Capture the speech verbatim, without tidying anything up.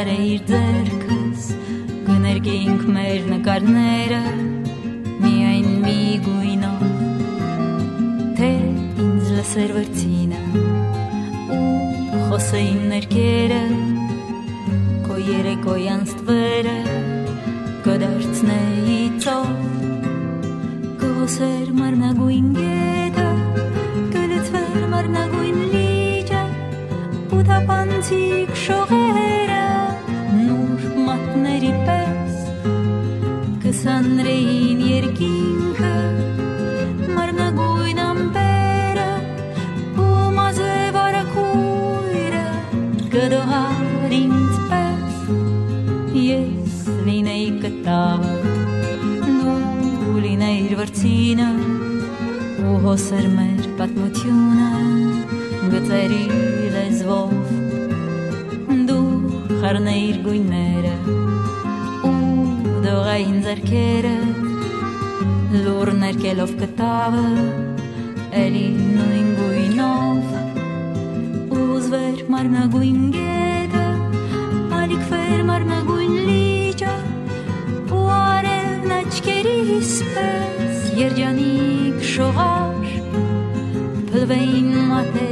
սարը իր ձեռքս կներգեինք մեր նկարները միայն մի գույնով թե ինձ լսեր վրձինը ու խոսեին ներքերը քո երեկոյան ստվերը կդարձնեի ծով կհոսեր մարնագույն գետը կլցվեր մարնագույն լիճը ու թափանցիկ շողերը նուր մատների պես կսանրեին երկինքը մարնագույն ամպերը ու մազև արաքույրը կդողար ինձ պես ես լինեի կտավը դու լինեիր վրձինը ու հոսեր մեր պատմությունը գծերի լեզվով դու խառնեիր գույները ու դողային ձեռքերը լուր ներկելով կտավը էլի նույն գույնով ուզվեր մարնագույն գետը ալիքվեր մարնագույն լիճը ու արևն աչքերիս պես երջանիկ շողար փլվեին մատեր